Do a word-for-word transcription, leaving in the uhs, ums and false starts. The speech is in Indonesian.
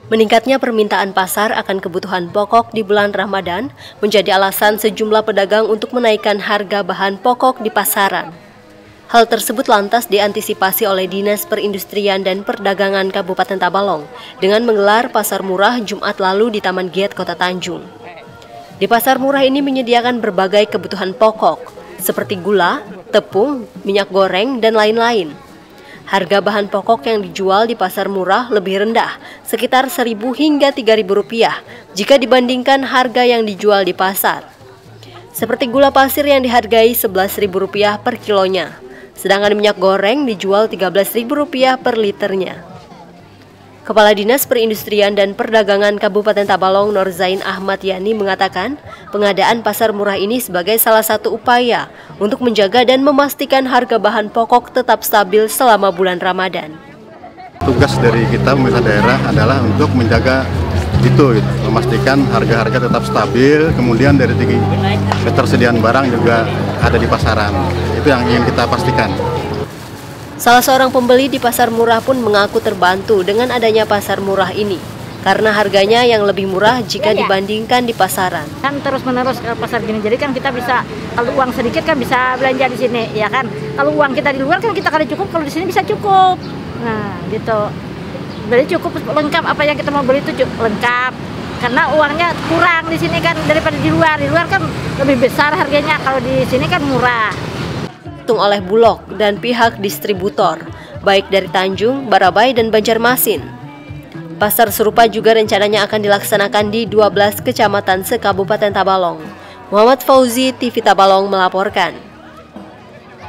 Meningkatnya permintaan pasar akan kebutuhan pokok di bulan Ramadan menjadi alasan sejumlah pedagang untuk menaikkan harga bahan pokok di pasaran. Hal tersebut lantas diantisipasi oleh Dinas Perindustrian dan Perdagangan Kabupaten Tabalong dengan menggelar pasar murah Jumat lalu di Taman Giat Kota Tanjung. Di pasar murah ini menyediakan berbagai kebutuhan pokok seperti gula, tepung, minyak goreng, dan lain-lain. Harga bahan pokok yang dijual di pasar murah lebih rendah, sekitar seribu hingga tiga ribu rupiah jika dibandingkan harga yang dijual di pasar. Seperti gula pasir yang dihargai sebelas ribu rupiah per kilonya, sedangkan minyak goreng dijual tiga belas ribu rupiah per liternya. Kepala Dinas Perindustrian dan Perdagangan Kabupaten Tabalong Norzain Ahmad Yani mengatakan, pengadaan pasar murah ini sebagai salah satu upaya untuk menjaga dan memastikan harga bahan pokok tetap stabil selama bulan Ramadan. Tugas dari kita pemerintah daerah adalah untuk menjaga itu, gitu, memastikan harga-harga tetap stabil, kemudian dari segi ketersediaan barang juga ada di pasaran. Itu yang ingin kita pastikan. Salah seorang pembeli di pasar murah pun mengaku terbantu dengan adanya pasar murah ini, karena harganya yang lebih murah jika dibandingkan di pasaran. Kan terus-menerus ke pasar gini, jadi kan kita bisa, kalau uang sedikit kan bisa belanja di sini, ya kan. Kalau uang kita di luar kan kita kada cukup, kalau di sini bisa cukup. Nah, gitu. Jadi cukup lengkap, apa yang kita mau beli itu lengkap. Karena uangnya kurang di sini kan daripada di luar. Di luar kan lebih besar harganya, kalau di sini kan murah. Oleh Bulog dan pihak distributor, baik dari Tanjung, Barabai, dan Banjarmasin. Pasar serupa juga rencananya akan dilaksanakan di dua belas kecamatan se-Kabupaten Tabalong. Muhammad Fauzi, T V Tabalong melaporkan.